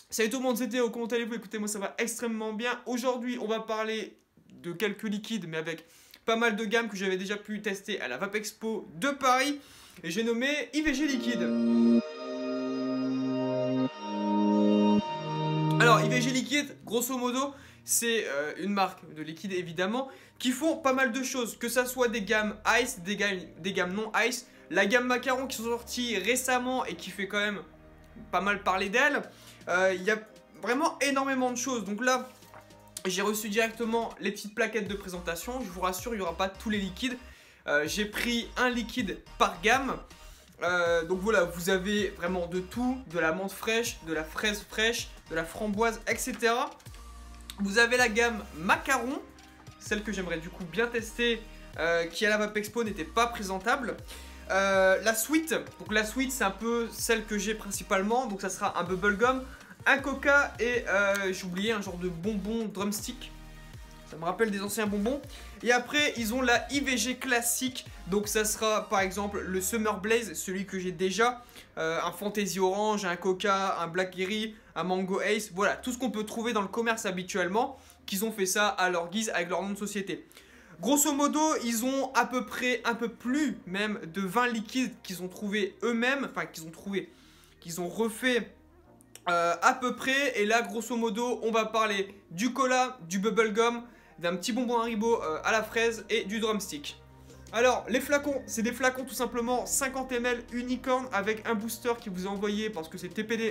Salut tout le monde, c'était Théo, comment allez-vous? Écoutez, moi ça va extrêmement bien. Aujourd'hui, on va parler de quelques liquides, mais avec pas mal de gammes que j'avais déjà pu tester à la Vapexpo de Paris. Et j'ai nommé IVG Liquide. Alors, IVG Liquide, grosso modo, c'est une marque de liquide évidemment, qui font pas mal de choses, que ça soit des gammes Ice, des gammes non Ice. La gamme Macaron qui sont sorties récemment et qui fait quand même pas mal parler d'elle. Il y a vraiment énormément de choses. Donc là, j'ai reçu directement les petites plaquettes de présentation. Je vous rassure, il n'y aura pas tous les liquides. J'ai pris un liquide par gamme. Donc voilà, vous avez vraiment de tout, de la menthe fraîche, de la fraise fraîche, de la framboise, etc. Vous avez la gamme Macaron, celle que j'aimerais du coup bien tester, qui à la Vapexpo n'était pas présentable. La suite, donc la suite c'est un peu celle que j'ai principalement, donc ça sera un bubblegum, un coca et j'ai oublié un genre de bonbon drumstick. Ça me rappelle des anciens bonbons. Et après, ils ont la IVG classique. Donc ça sera par exemple le Summer Blaze, celui que j'ai déjà. Un Fantasy Orange, un Coca, un Blackberry, un Mango Ace. Voilà, tout ce qu'on peut trouver dans le commerce habituellement. Qu'ils ont fait ça à leur guise avec leur nom de société. Grosso modo, ils ont à peu près, un peu plus même de 20 liquides qu'ils ont trouvé eux-mêmes. Enfin, qu'ils ont refait à peu près. Et là, grosso modo, on va parler du cola, du bubblegum, d'un petit bonbon Haribo à la fraise et du drumstick. Alors, les flacons, c'est des flacons tout simplement 50 ml unicorn avec un booster qui vous est envoyé parce que c'est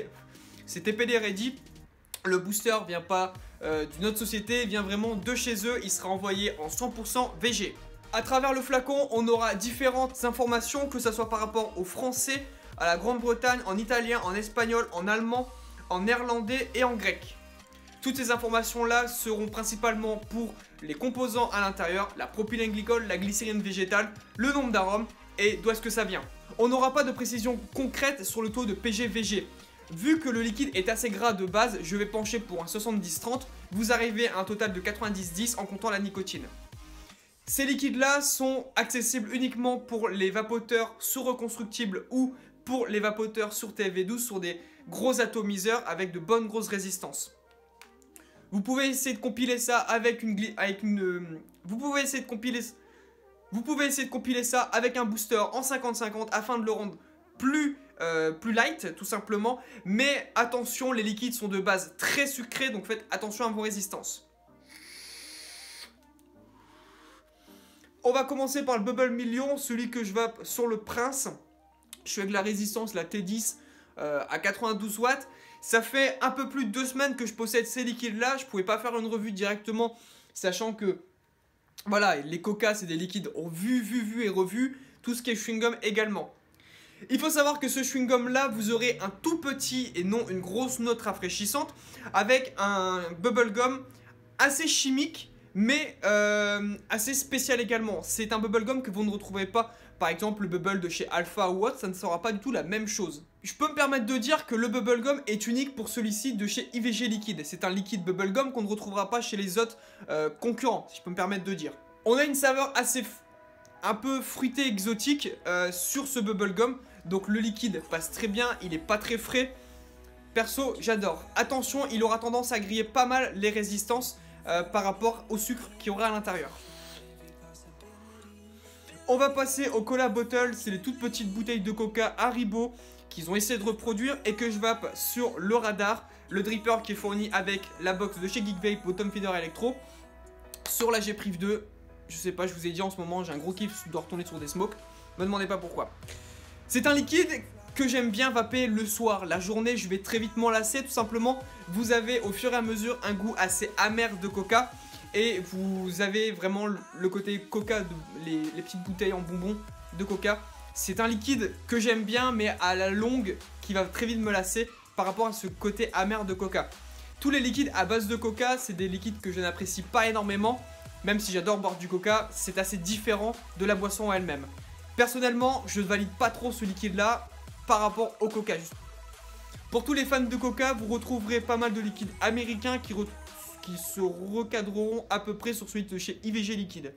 TPD ready. Le booster vient pas d'une autre société, vient vraiment de chez eux. Il sera envoyé en 100% VG. À travers le flacon, on aura différentes informations, que ce soit par rapport au français, à la Grande-Bretagne, en italien, en espagnol, en allemand, en néerlandais et en grec. Toutes ces informations-là seront principalement pour les composants à l'intérieur, la propylène-glycol, la glycérine végétale, le nombre d'arômes et d'où est-ce que ça vient. On n'aura pas de précision concrète sur le taux de PG-VG. Vu que le liquide est assez gras de base, je vais pencher pour un 70-30. Vous arrivez à un total de 90-10 en comptant la nicotine. Ces liquides-là sont accessibles uniquement pour les vapoteurs sous-reconstructibles ou pour les vapoteurs sur TFV12 sur des gros atomiseurs avec de bonnes grosses résistances. Vous pouvez essayer de compiler ça avec vous pouvez essayer de compiler ça avec un booster en 50-50 afin de le rendre plus light tout simplement. Mais attention, les liquides sont de base très sucrés, donc faites attention à vos résistances. On va commencer par le Bubble Million, celui que je vape sur le Prince. Je suis avec la résistance, la T10 à 92 watts. Ça fait un peu plus de 2 semaines que je possède ces liquides-là. Je ne pouvais pas faire une revue directement, sachant que voilà, les Coca, c'est des liquides vu et revu. Tout ce qui est chewing-gum également. Il faut savoir que ce chewing-gum-là, vous aurez un tout petit et non une grosse note rafraîchissante avec un bubblegum assez chimique, mais assez spécial également. C'est un bubblegum que vous ne retrouverez pas, par exemple le bubble de chez Alpha ou autre, ça ne sera pas du tout la même chose. Je peux me permettre de dire que le bubblegum est unique pour celui-ci de chez IVG Liquide. C'est un liquide bubblegum qu'on ne retrouvera pas chez les autres concurrents, si je peux me permettre de dire. On a une saveur assez un peu fruitée exotique sur ce bubblegum. Donc le liquide passe très bien, il n'est pas très frais. Perso, j'adore. Attention, il aura tendance à griller pas mal les résistances par rapport au sucre qu'il y aura à l'intérieur. On va passer au Cola Bottle, c'est les toutes petites bouteilles de Coca Haribo qu'ils ont essayé de reproduire et que je vape sur le radar. Le dripper qui est fourni avec la box de chez Geekvape Bottom Feeder Electro. Sur la G-Priv 2, je sais pas, je vous ai dit en ce moment, j'ai un gros kiff de retourner sur des smokes. Me demandez pas pourquoi. C'est un liquide que j'aime bien vaper le soir. La journée, je vais très vite m'en lasser. Tout simplement, vous avez au fur et à mesure un goût assez amer de coca. Et vous avez vraiment le côté coca, les petites bouteilles en bonbons de coca. C'est un liquide que j'aime bien, mais à la longue, qui va très vite me lasser par rapport à ce côté amer de coca. Tous les liquides à base de coca, c'est des liquides que je n'apprécie pas énormément. Même si j'adore boire du coca, c'est assez différent de la boisson elle-même. Personnellement, je ne valide pas trop ce liquide-là par rapport au coca. Pour tous les fans de coca, vous retrouverez pas mal de liquides américains qui se recadreront à peu près sur celui de chez IVG Liquide.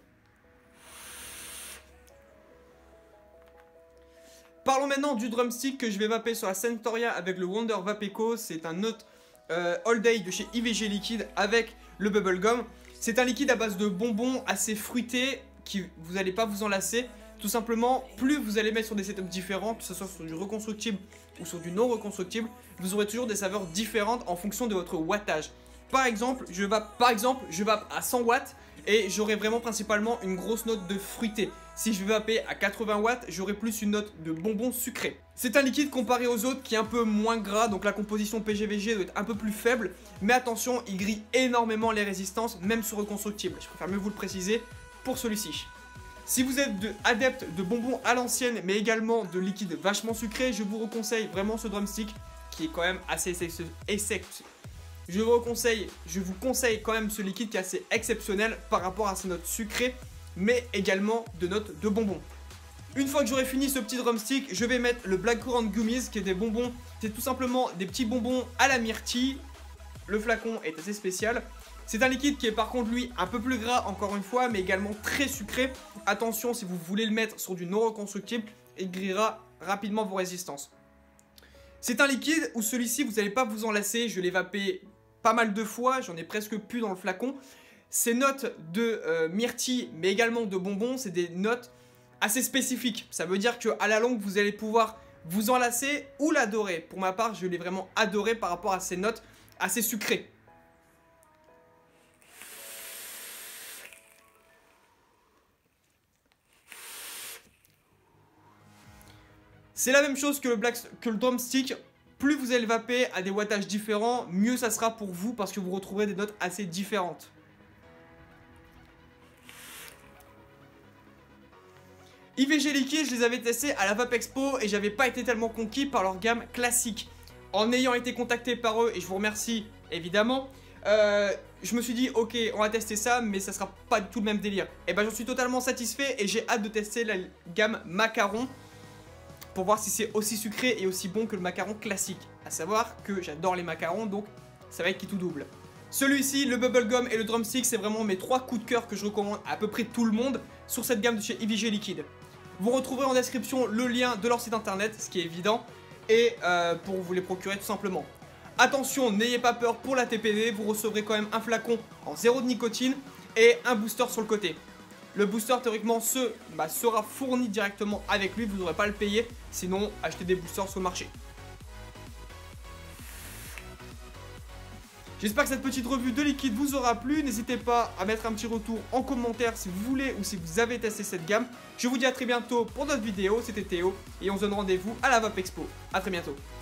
Parlons maintenant du drumstick que je vais vaper sur la Centauria avec le Wonder Vapeco. C'est un autre All Day de chez IVG Liquide avec le Bubblegum. C'est un liquide à base de bonbons assez fruité qui vous n'allez pas vous en lasser. Tout simplement, plus vous allez mettre sur des setups différents, que ce soit sur du reconstructible ou sur du non reconstructible, vous aurez toujours des saveurs différentes en fonction de votre wattage. Par exemple, je vape à 100 watts et j'aurai vraiment principalement une grosse note de fruité. Si je vape à 80 watts, j'aurai plus une note de bonbons sucrés. C'est un liquide comparé aux autres qui est un peu moins gras, donc la composition PGVG doit être un peu plus faible. Mais attention, il grille énormément les résistances, même sur reconstructible. Je préfère mieux vous le préciser pour celui-ci. Si vous êtes adepte de bonbons à l'ancienne, mais également de liquides vachement sucrés, je vous reconseille vraiment ce drumstick qui est quand même assez Je vous conseille quand même ce liquide qui est assez exceptionnel par rapport à ses notes sucrées, mais également de notes de bonbons. Une fois que j'aurai fini ce petit drumstick, je vais mettre le Blackcurrant Gummies qui est des bonbons, c'est tout simplement des petits bonbons à la myrtille. Le flacon est assez spécial. C'est un liquide qui est par contre lui un peu plus gras encore une fois, mais également très sucré. Attention, si vous voulez le mettre sur du non reconstructible, il grillera rapidement vos résistances. C'est un liquide où celui-ci vous n'allez pas vous en lasser, je l'ai vapé pas mal de fois, j'en ai presque plus dans le flacon. Ces notes de myrtille mais également de bonbons, c'est des notes assez spécifiques. Ça veut dire qu'à la longue vous allez pouvoir vous en lasser ou l'adorer. Pour ma part, je l'ai vraiment adoré par rapport à ces notes assez sucrées. C'est la même chose que le drumstick. Plus vous allez vaper à des wattages différents, mieux ça sera pour vous parce que vous retrouverez des notes assez différentes. IVG Liquide, je les avais testés à la Vape Expo et j'avais pas été tellement conquis par leur gamme classique. En ayant été contacté par eux, et je vous remercie évidemment, je me suis dit ok, on va tester ça, mais ça sera pas du tout le même délire. Et ben j'en suis totalement satisfait et j'ai hâte de tester la gamme Macaron pour voir si c'est aussi sucré et aussi bon que le macaron classique. A savoir que j'adore les macarons, donc ça va être qui tout double. Celui-ci, le Bubblegum et le Drumstick, c'est vraiment mes 3 coups de cœur que je recommande à peu près tout le monde sur cette gamme de chez IVG Liquide. Vous retrouverez en description le lien de leur site internet, ce qui est évident, et pour vous les procurer tout simplement. Attention, n'ayez pas peur pour la TPD, vous recevrez quand même un flacon en 0 de nicotine et un booster sur le côté. Le booster théoriquement sera fourni directement avec lui, vous n'aurez pas à le payer, sinon achetez des boosters sur le marché. J'espère que cette petite revue de liquide vous aura plu, n'hésitez pas à mettre un petit retour en commentaire si vous voulez ou si vous avez testé cette gamme. Je vous dis à très bientôt pour d'autres vidéos, c'était Théo et on se donne rendez-vous à la Vape Expo. A très bientôt.